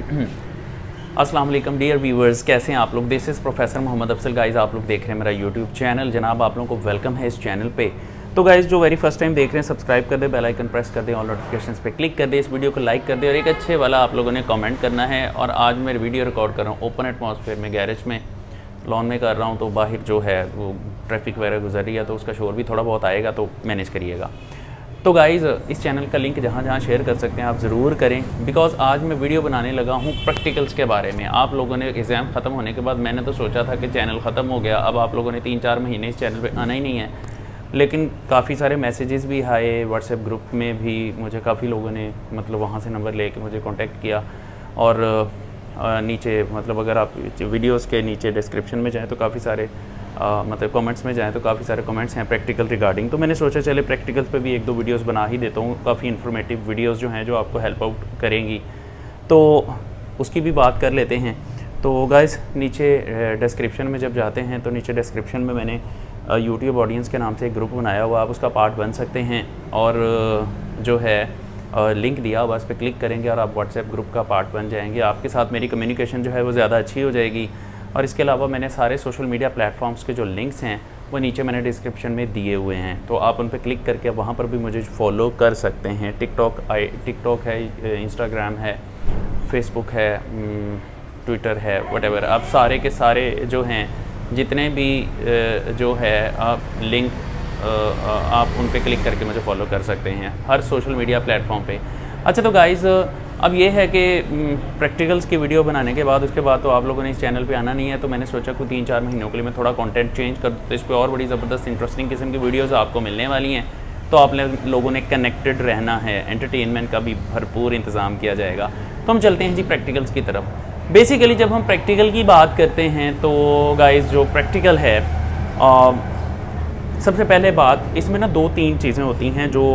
अस्सलाम वालेकुम dear viewers, कैसे हैं आप लोग। This is professor Mohammad Afsal. Guys आप लोग देख रहे हैं मेरा यूट्यूब चैनल। जनाब आप लोगों को वेलकम है इस चैनल पे। तो गाइस जो वेरी फर्स्ट टाइम देख रहे हैं सब्सक्राइब कर दे, बेल आइकन प्रेस कर दें, ऑल नोटिफिकेशंस पे क्लिक कर दे, इस वीडियो को लाइक कर दे और एक अच्छे वाला आप लोगों ने कमेंट करना है। और आज मैं वीडियो रिकॉर्ड कर रहा हूँ ओपन एटमॉस्फेयर में, गैरेज में, लॉन में कर रहा हूँ। तो बाहर जो है वो ट्रैफिक वगैरह गुजर रही है तो उसका शोर भी थोड़ा बहुत आएगा, तो मैनेज करिएगा। तो गाइज़ इस चैनल का लिंक जहाँ जहाँ शेयर कर सकते हैं आप ज़रूर करें, बिकॉज़ आज मैं वीडियो बनाने लगा हूँ प्रैक्टिकल्स के बारे में। आप लोगों ने एग्ज़ाम ख़त्म होने के बाद मैंने तो सोचा था कि चैनल ख़त्म हो गया, अब आप लोगों ने 3-4 महीने इस चैनल पे आना ही नहीं है। लेकिन काफ़ी सारे मैसेजेस भी आए, व्हाट्सएप ग्रुप में भी मुझे काफ़ी लोगों ने मतलब वहाँ से नंबर लेके मुझे कॉन्टेक्ट किया। और नीचे मतलब अगर आप वीडियोस के नीचे डिस्क्रिप्शन में जाएं तो काफ़ी सारे मतलब कमेंट्स में जाएं तो काफ़ी सारे कमेंट्स हैं प्रैक्टिकल रिगार्डिंग। तो मैंने सोचा चले प्रैक्टिकल्स पे भी 1-2 वीडियोस बना ही देता हूँ। काफ़ी इन्फॉर्मेटिव वीडियोस जो हैं जो आपको हेल्प आउट करेंगी, तो उसकी भी बात कर लेते हैं। तो गाइस नीचे डिस्क्रिप्शन में जब जाते हैं तो नीचे डिस्क्रिप्शन में मैंने यूट्यूब ऑडियंस के नाम से एक ग्रुप बनाया हुआ, आप उसका पार्ट बन सकते हैं। और जो है लिंक दिया हुआ, उस पर क्लिक करेंगे और आप व्हाट्सएप ग्रुप का पार्ट बन जाएंगे। आपके साथ मेरी कम्युनिकेशन जो है वो ज़्यादा अच्छी हो जाएगी। और इसके अलावा मैंने सारे सोशल मीडिया प्लेटफॉर्म्स के जो लिंक्स हैं वो नीचे मैंने डिस्क्रिप्शन में दिए हुए हैं, तो आप उन पर क्लिक करके वहाँ पर भी मुझे फॉलो कर सकते हैं। टिकटॉक है, इंस्टाग्राम है, फेसबुक है, ट्विटर है, व्हाटएवर। आप सारे के सारे जो हैं जितने भी जो है आप लिंक आप उन पे क्लिक करके मुझे फॉलो कर सकते हैं हर सोशल मीडिया प्लेटफॉर्म पे। अच्छा तो गाइज़ अब ये है कि प्रैक्टिकल्स की वीडियो बनाने के बाद उसके बाद तो आप लोगों ने इस चैनल पे आना नहीं है, तो मैंने सोचा कि 3-4 महीनों के लिए मैं थोड़ा कंटेंट चेंज कर दूँ, तो इस पर और बड़ी ज़बरदस्त इंटरेस्टिंग किस्म की वीडियोस आपको मिलने वाली हैं। तो आप लोगों ने कनेक्टेड रहना है, एंटरटेनमेंट का भी भरपूर इंतज़ाम किया जाएगा। तो हम चलते हैं जी प्रैक्टिकल्स की तरफ। बेसिकली जब हम प्रैक्टिकल की बात करते हैं तो गाइज़ जो प्रैक्टिकल है सबसे पहले बात इसमें ना 2-3 चीज़ें होती हैं जो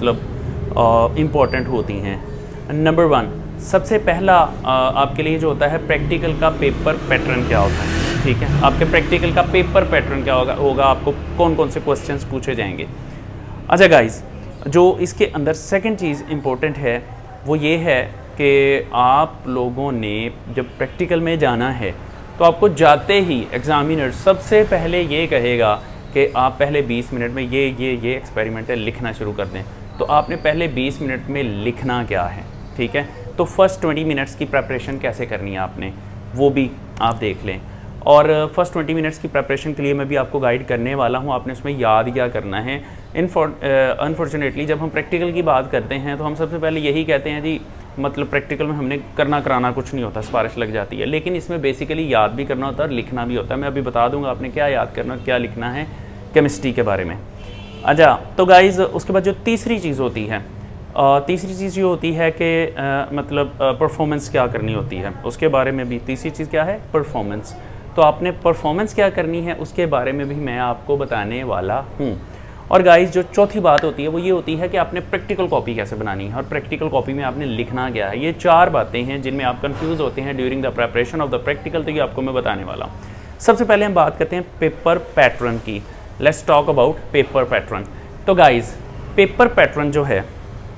मतलब इम्पॉर्टेंट होती हैं। नंबर 1 सबसे पहला आपके लिए जो होता है प्रैक्टिकल का पेपर पैटर्न क्या होता है। ठीक है, आपके प्रैक्टिकल का पेपर पैटर्न क्या होगा, आपको कौन कौन से क्वेश्चंस पूछे जाएंगे। अच्छा गाइस, जो इसके अंदर सेकंड चीज़ इम्पोर्टेंट है वो ये है कि आप लोगों ने जब प्रैक्टिकल में जाना है तो आपको जाते ही एग्ज़ामिनर सबसे पहले ये कहेगा कि आप पहले 20 मिनट में ये एक्सपेरिमेंट लिखना शुरू कर दें। तो आपने पहले 20 मिनट में लिखना क्या है, ठीक है। तो फर्स्ट 20 मिनट्स की प्रेपरेशन कैसे करनी है आपने, वो भी आप देख लें। और फर्स्ट 20 मिनट्स की प्रेपरेशन के लिए मैं भी आपको गाइड करने वाला हूँ। आपने उसमें याद क्या करना है। अनफॉर्चुनेटली जब हम प्रैक्टिकल की बात करते हैं तो हम सबसे पहले यही कहते हैं जी मतलब प्रैक्टिकल में हमने करना कराना कुछ नहीं होता, सिफारिश लग जाती है। लेकिन इसमें बेसिकली याद भी करना होता है और लिखना भी होता है। मैं अभी बता दूँगा आपने क्या याद करना, क्या लिखना है केमिस्ट्री के बारे में। अच्छा तो गाइज़ उसके बाद जो तीसरी चीज़ होती है, तीसरी चीज़ ये होती है कि मतलब परफॉर्मेंस क्या करनी होती है, उसके बारे में भी। तीसरी चीज़ क्या है, परफॉर्मेंस। तो आपने परफॉर्मेंस क्या करनी है उसके बारे में भी मैं आपको बताने वाला हूँ। और गाइस जो चौथी बात होती है वो ये होती है कि आपने प्रैक्टिकल कॉपी कैसे बनानी है और प्रैक्टिकल कॉपी में आपने लिखना क्या है। ये 4 बातें हैं जिनमें आप कंफ्यूज होते हैं during the preparation of the practical, तो ये आपको मैं बताने वाला हूँ। सबसे पहले हम बात करते हैं पेपर पैटर्न की। Let's talk about paper pattern. तो गाइज़ पेपर पैटर्न जो है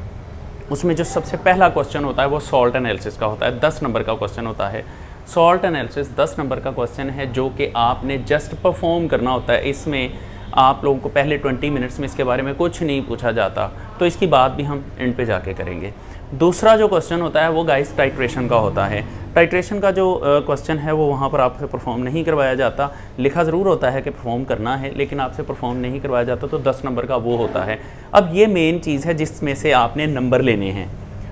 उसमें जो सबसे पहला क्वेश्चन होता है वो सॉल्ट एनालिसिस का होता है। 10 नंबर का क्वेश्चन होता है। सॉल्ट एनालिसिस 10 नंबर का क्वेश्चन है जो कि आपने जस्ट परफॉर्म करना होता है। इसमें आप लोगों को पहले 20 मिनट्स में इसके बारे में कुछ नहीं पूछा जाता, तो इसकी बात भी हम एंड पे जाके करेंगे। दूसरा जो क्वेश्चन होता है वो गाइस टाइट्रेशन का होता है। टाइट्रेशन का जो क्वेश्चन है वो वहाँ पर आपसे परफॉर्म नहीं करवाया जाता। लिखा ज़रूर होता है कि परफॉर्म करना है, लेकिन आपसे परफॉर्म नहीं करवाया जाता, तो 10 नंबर का वो होता है। अब ये मेन चीज़ है जिसमें से आपने नंबर लेने हैं,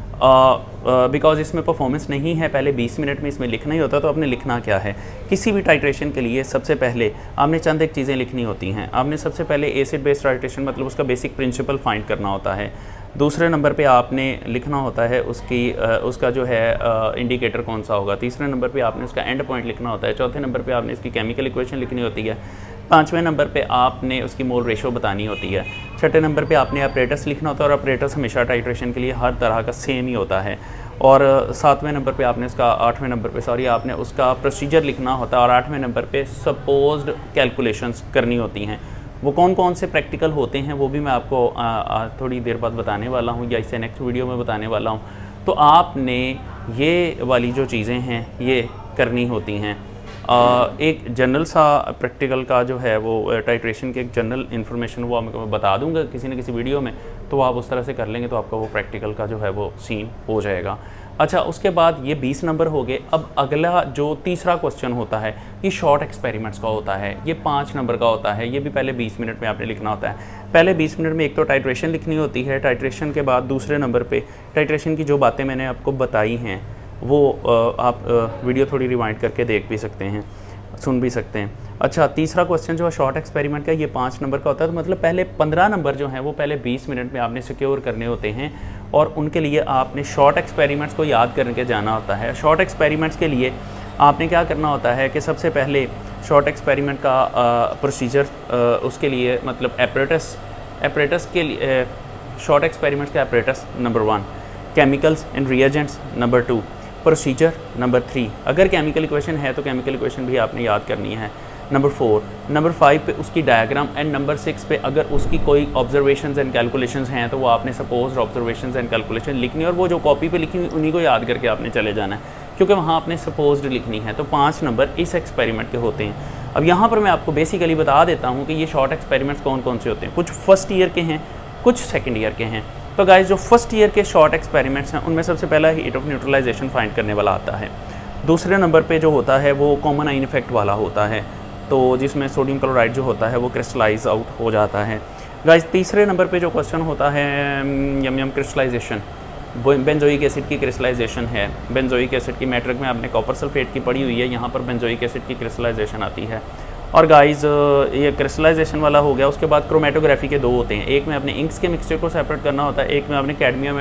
बिकॉज इसमें परफॉर्मेंस नहीं है। पहले 20 मिनट में इसमें लिखना ही होता है, तो आपने लिखना क्या है। किसी भी टाइट्रेशन के लिए सबसे पहले आपने चंद एक चीज़ें लिखनी होती हैं। आपने सबसे पहले एसिड बेस्ड टाइट्रेशन मतलब उसका बेसिक प्रिंसिपल फाइंड करना होता है। दूसरे नंबर पे आपने लिखना होता है उसका जो है इंडिकेटर कौन सा होगा। तीसरे नंबर पे आपने उसका एंड पॉइंट लिखना होता है। चौथे नंबर पे आपने इसकी केमिकल इक्वेशन लिखनी होती है। 5वें नंबर पे आपने उसकी मोल रेशो बतानी होती है। 6ठे नंबर पे आपने ऑपरेटर्स लिखना होता है, और ऑपरेटर्स हमेशा टाइट्रेशन के लिए हर तरह का सेम ही होता है। और 7वें नंबर पे आपने उसका 8वें नंबर पे सॉरी आपने उसका प्रोसीजर लिखना होता है। और 8वें नंबर पे सपोज्ड कैलकुलेशंस करनी होती हैं। वो कौन कौन से प्रैक्टिकल होते हैं वो भी मैं आपको थोड़ी देर बाद बताने वाला हूँ, या इससे नेक्स्ट वीडियो में बताने वाला हूँ। तो आपने ये वाली जो चीज़ें हैं ये करनी होती हैं। एक जनरल सा प्रैक्टिकल का जो है वो टाइट्रेशन की एक जनरल इन्फॉर्मेशन वो मैं बता दूंगा किसी न किसी वीडियो में, तो आप उस तरह से कर लेंगे तो आपका वो प्रैक्टिकल का जो है वो सीन हो जाएगा। अच्छा, उसके बाद ये 20 नंबर हो गए। अब अगला जो तीसरा क्वेश्चन होता है ये शॉर्ट एक्सपेरिमेंट्स का होता है, ये 5 नंबर का होता है। ये भी पहले 20 मिनट में आपने लिखना होता है। पहले 20 मिनट में एक तो टाइट्रेशन लिखनी होती है, टाइट्रेशन के बाद दूसरे नंबर पे टाइट्रेशन की जो बातें मैंने आपको बताई हैं वो आप वीडियो थोड़ी रिवाइंड करके देख भी सकते हैं, सुन भी सकते हैं। अच्छा, तीसरा क्वेश्चन जो है शॉर्ट एक्सपेरिमेंट का, ये 5 नंबर का होता है। तो मतलब पहले 15 नंबर जो हैं वो पहले 20 मिनट में आपने सिक्योर करने होते हैं और उनके लिए आपने शॉर्ट एक्सपेरिमेंट्स को याद करके जाना होता है। शॉर्ट एक्सपेरिमेंट्स के लिए आपने क्या करना होता है कि सबसे पहले शॉर्ट एक्सपेरिमेंट का प्रोसीजर, उसके लिए मतलब एपरेटस के लिए शॉर्ट एक्सपेरिमेंट्स का apparatus number 1, chemicals and reagents number 2, procedure number 3। अगर केमिकल इक्वेशन है तो केमिकल इक्वेशन भी आपने याद करनी है, नंबर 4। नंबर 5 पे उसकी डायग्राम एंड नंबर 6 पे अगर उसकी कोई ऑब्जर्वेशंस एंड कैलकुलेशंस हैं तो वो आपने सपोज ऑब्जर्वेशंस एंड कैलकुलेशन लिखनी है और वो जो कॉपी पे लिखी हुई उन्हीं को याद करके आपने चले जाना है क्योंकि वहाँ आपने सपोज्ड लिखनी है। तो 5 नंबर इस एक्सपेरिमेंट के होते हैं। अब यहाँ पर मैं आपको बेसिकली बता देता हूँ कि ये शॉर्ट एक्सपेरिमेंट्स कौन कौन से होते हैं। कुछ फर्स्ट ईयर के हैं, कुछ सेकेंड ईयर के हैं। तो गाइस जो फर्स्ट ईयर के शॉर्ट एक्सपेरिमेंट्स हैं उनमें सबसे पहला हीट ऑफ न्यूट्रलाइजेशन फाइंड करने वाला आता है। दूसरे नंबर पे जो होता है वो कॉमन आइन इफेक्ट वाला होता है, तो जिसमें सोडियम क्लोराइड जो होता है वो क्रिस्टलाइज आउट हो जाता है। गाइस तीसरे नंबर पे जो क्वेश्चन होता है यम क्रिस्टलाइजेशन, बेंजोइक एसिड की क्रिस्टलाइजेशन है। बेंजोइक एसिड की मैट्रिक में आपने कॉपर सल्फेट की पढ़ी हुई है, यहाँ पर बेंजोइक एसिड की क्रिस्टलाइजेशन आती है। और गाइस ये क्रिस्टलाइजेशन वाला हो गया। उसके बाद क्रोमेटोग्राफी के 2 होते हैं, एक में आपने इंक्स के मिक्सचर को सेपरेट करना होता है, एक में आपने कैडमियम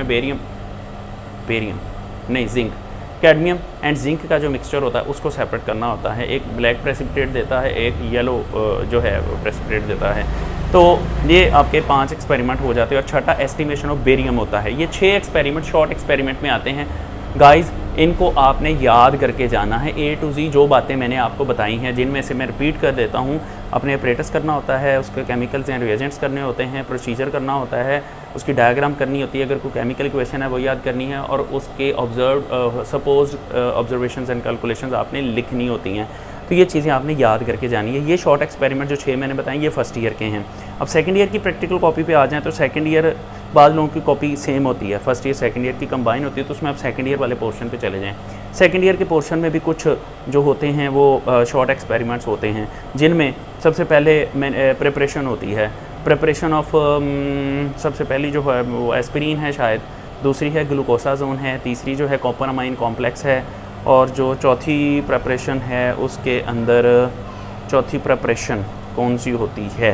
में जिंक, कैडमियम एंड जिंक का जो मिक्सचर होता है उसको सेपरेट करना होता है। एक ब्लैक प्रेसिपिटेट देता है, एक येलो जो है प्रेसिपिटेट देता है। तो ये आपके 5 एक्सपेरिमेंट हो जाते हैं। और छठा एस्टिमेशन ऑफ बेरियम होता है। ये 6 एक्सपेरिमेंट शॉर्ट एक्सपेरिमेंट में आते हैं। गाइस इनको आपने याद करके जाना है A to Z। जो बातें मैंने आपको बताई हैं जिनमें से मैं रिपीट कर देता हूँ, अपने ऑपरेटर्स करना होता है, उसके केमिकल्स एंड रिएजेंट्स करने होते हैं, प्रोसीजर करना होता है, उसकी डायग्राम करनी होती है, अगर कोई केमिकल इक्वेशन है वो याद करनी है, और उसके सपोज्ड ऑब्जर्वेशंस एंड कैलकुलेशंस आपने लिखनी होती हैं। तो ये चीज़ें आपने याद करके जानी है। ये शॉर्ट एक्सपेरिमेंट जो 6 मैंने बताए ये फर्स्ट ईयर के हैं। अब सेकंड ईयर की प्रैक्टिकल कॉपी पे आ जाएँ तो सेकंड ईयर बाद लोगों की कॉपी सेम होती है, फर्स्ट ईयर सेकंड ईयर की कंबाइन होती है, तो उसमें आप सेकंड ईयर वाले पोर्शन पे चले जाएं। सेकंड ईयर के पोर्शन में भी कुछ जो होते हैं वो शॉर्ट एक्सपेरिमेंट्स होते हैं, जिनमें सबसे पहले प्रिपरेशन होती है। प्रिपरेशन ऑफ सबसे पहली जो है वो एस्पिरिन है शायद, दूसरी है ग्लूकोसाजोन है, तीसरी जो है कॉपरामाइन कॉम्प्लेक्स है, और जो चौथी प्रिपरेशन है उसके अंदर चौथी प्रिपरेशन कौन सी होती है,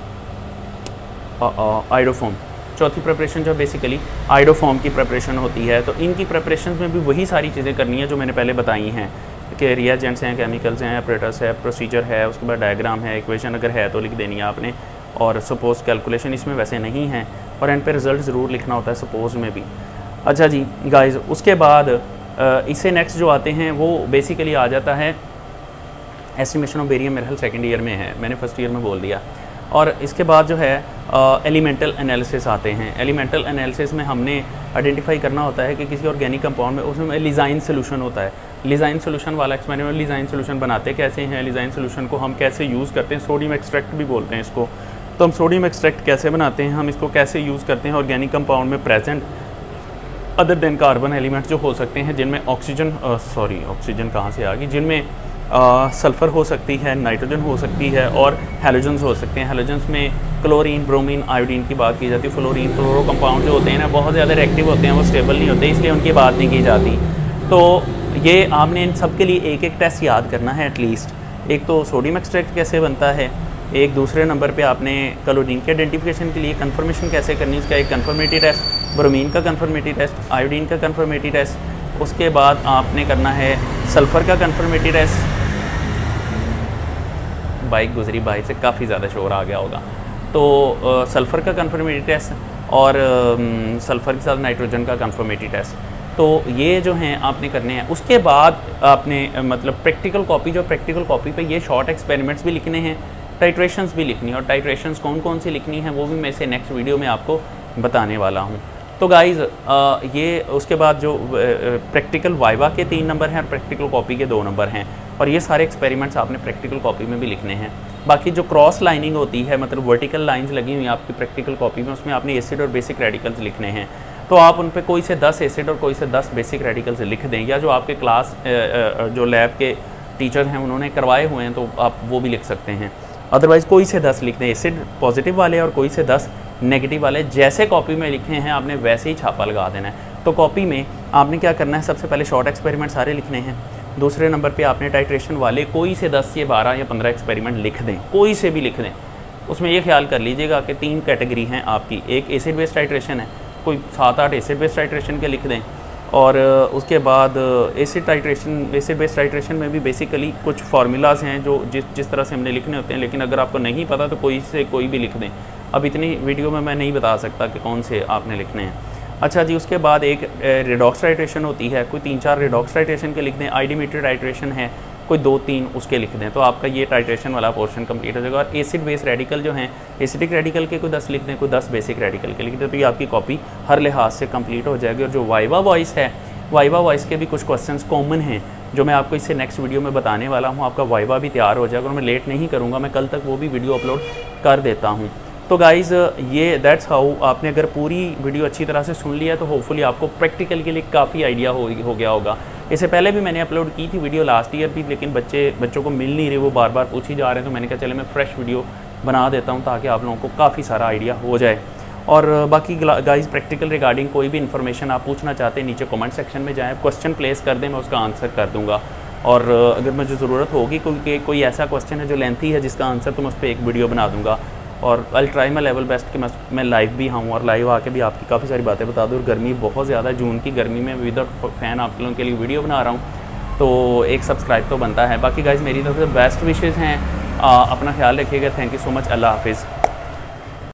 आइडोफॉर्म। चौथी प्रिपरेशन जो बेसिकली आइडोफॉर्म की प्रिपरेशन होती है। तो इनकी प्रिपरेशन में भी वही सारी चीज़ें करनी है जो मैंने पहले बताई हैं कि रिएजेंट्स हैं, केमिकल्स हैं, ऑपरेटर्स है, प्रोसीजर है, उसके बाद डायग्राम है, इक्वेशन अगर है तो लिख देनी है आपने, और सपोज कैलकुलेशन इसमें वैसे नहीं है, और एंड पे रिज़ल्ट ज़रूर लिखना होता है सपोज में भी। अच्छा जी गाइस, उसके बाद इससे नेक्स्ट जो आते हैं वो बेसिकली आ जाता है एस्टिमेशन ऑफ बेरियम। मेरे ख्याल सेकेंड ईयर में है, मैंने फर्स्ट ईयर में बोल दिया। और इसके बाद जो है एलिमेंटल एनालिसिस आते हैं। एलिमेंटल एनालिसिस में हमने आइडेंटिफाई करना होता है कि किसी ऑर्गेनिक कंपाउंड में उसमें लिजाइन सोल्यूशन होता है। लिजाइन सोल्यूशन वाला एक्सपेरिमेंट, लिजाइन सोल्यूशन बनाते कैसे हैं, लिजाइन सोल्यूशन को हम कैसे यूज़ करते हैं, सोडियम एक्सट्रैक्ट भी बोलते हैं इसको। तो हम सोडियम एक्सट्रैक्ट कैसे बनाते हैं, हम इसको कैसे यूज़ करते हैं ऑर्गेनिक कंपाउंड में present other than carbon elements जो हो सकते हैं, जिनमें ऑक्सीजन कहाँ से आ गई, जिनमें सल्फ़र हो सकती है, नाइट्रोजन हो सकती है, और हैलोजन्स हो सकते हैं। हैलोजन्स में क्लोरीन, ब्रोमीन, आयोडीन की बात की जाती है। फ्लोरीन, फ्लोरो कंपाउंड जो होते हैं ना बहुत ज़्यादा रिएक्टिव होते हैं, वो स्टेबल नहीं होते, इसलिए उनकी बात नहीं की जाती। तो ये आपने इन सब के लिए एक एक टेस्ट याद करना है एटलीस्ट। एक तो सोडियम एक्सट्रैक्ट कैसे बनता है, एक दूसरे नंबर पे आपने क्लोरीन के आइडेंटिफिकेशन के लिए कन्फर्मेशन कैसे करनी है, इसका एक कन्फर्मेटिव टेस्ट, ब्रोमीन का कन्फर्मेटिव टेस्ट, आयोडीन का कन्फर्मेटिव टेस्ट। उसके बाद आपने करना है सल्फ़र का कन्फर्मेटिव टेस्ट। बाइक गुजरी, बाइक से काफ़ी ज़्यादा शोर आ गया होगा। तो सल्फ़र का कन्फर्मेटिव टेस्ट और सल्फ़र के साथ नाइट्रोजन का कन्फर्मेटिव टेस्ट। तो ये जो हैं आपने करने हैं। उसके बाद आपने मतलब प्रैक्टिकल कॉपी, जो प्रैक्टिकल कॉपी पे ये शॉर्ट एक्सपेरिमेंट्स भी लिखने हैं, टाइट्रेशंस भी लिखनी है, और टाइट्रेशंस कौन कौन सी लिखनी है वो भी मैं इसे नेक्स्ट वीडियो में आपको बताने वाला हूँ। तो गाइज़ ये उसके बाद जो प्रैक्टिकल वाइवा के 3 नंबर हैं और प्रैक्टिकल कॉपी के 2 नंबर हैं, और ये सारे एक्सपेरिमेंट्स आपने प्रैक्टिकल कॉपी में भी लिखने हैं। बाकी जो क्रॉस लाइनिंग होती है, मतलब वर्टिकल लाइंस लगी हुई हैं आपकी प्रैक्टिकल कॉपी में, उसमें आपने एसिड और बेसिक रेडिकल्स लिखने हैं। तो आप उन पे कोई से 10 एसिड और कोई से 10 बेसिक रेडिकल्स लिख दें, या जो आपके क्लास जो लैब के टीचर हैं उन्होंने करवाए हुए हैं तो आप वो भी लिख सकते हैं। अदरवाइज़ कोई से 10 लिख दें, एसिड पॉजिटिव वाले और कोई से 10 नेगेटिव वाले। जैसे कॉपी में लिखे हैं आपने वैसे ही छापा लगा देना है। तो कॉपी में आपने क्या करना है, सबसे पहले शॉर्ट एक्सपेरिमेंट सारे लिखने हैं। दूसरे नंबर पे आपने टाइट्रेशन वाले कोई से 10 या 12 या 15 एक्सपेरिमेंट लिख दें, कोई से भी लिख दें। उसमें ये ख्याल कर लीजिएगा कि 3 कैटेगरी हैं आपकी, एक एसिड बेस्ड टाइट्रेशन है, कोई 7-8 एसिड बेस्ड टाइट्रेशन के लिख दें, और उसके बाद एसिड बेस्ड टाइट्रेशन में भी बेसिकली कुछ फार्मूलाज हैं जो जिस तरह से हमने लिखने होते हैं, लेकिन अगर आपको नहीं पता तो कोई से कोई भी लिख दें। अब इतनी वीडियो में मैं नहीं बता सकता कि कौन से आपने लिखने हैं। अच्छा जी, उसके बाद एक रिडॉक्स टाइट्रेशन होती है, कोई 3-4 रिडॉक्स टाइट्रेशन के लिख दें। आइडिमेटेड टाइट्रेशन है, कोई 2-3 उसके लिख दें, तो आपका ये टाइट्रेशन वाला पोर्शन कंप्लीट हो जाएगा। और एसिड बेस रेडिकल जो हैं, एसिडिक रेडिकल के कोई 10 लिख दें, कोई 10 बेसिक रेडिकल के लिख दें, तो ये आपकी कॉपी हर लिहाज से कंप्लीट हो जाएगी। और जो वाइवा वॉइस है, वाइवा वॉइस के भी कुछ क्वेश्चंस कॉमन हैं जो मैं आपको इससे नेक्स्ट वीडियो में बताने वाला हूँ। आपका वाइवा भी तैयार हो जाएगा और मैं लेट नहीं करूँगा, मैं कल तक वो भी वीडियो अपलोड कर देता हूँ। तो गाइज़ ये दैट्स हाउ, आपने अगर पूरी वीडियो अच्छी तरह से सुन लिया तो होपफुली आपको प्रैक्टिकल के लिए काफ़ी आइडिया हो गया होगा। इससे पहले भी मैंने अपलोड की थी वीडियो लास्ट ईयर भी, लेकिन बच्चों को मिल नहीं रही, वो बार बार पूछ ही जा रहे हैं, तो मैंने कहा चले मैं फ्रेश वीडियो बना देता हूँ ताकि आप लोगों को काफ़ी सारा आइडिया हो जाए। और बाकी गाइज़ प्रैक्टिकल रिगार्डिंग कोई भी इन्फॉर्मेशन आप पूछना चाहते हैं नीचे कमेंट सेक्शन में जाएँ, क्वेश्चन प्लेस कर दें, मैं उसका आंसर कर दूँगा। और अगर मुझे ज़रूरत होगी कोई ऐसा क्वेश्चन है जो लेंथी है जिसका आंसर, तो मैं उस पर एक वीडियो बना दूँगा। और I try my level best कि मैं लाइव भी आऊँ और लाइव आके भी आपकी काफ़ी सारी बातें बता दूँ। और गर्मी बहुत ज़्यादा, जून की गर्मी में विदाउट फैन आप लोगों के लिए वीडियो बना रहा हूँ, तो एक सब्सक्राइब तो बनता है। बाकी गाइज़ मेरी तरफ से बेस्ट विशेज़ हैं, अपना ख्याल रखिएगा। थैंक यू सो मच, अल्लाह हाफिज़।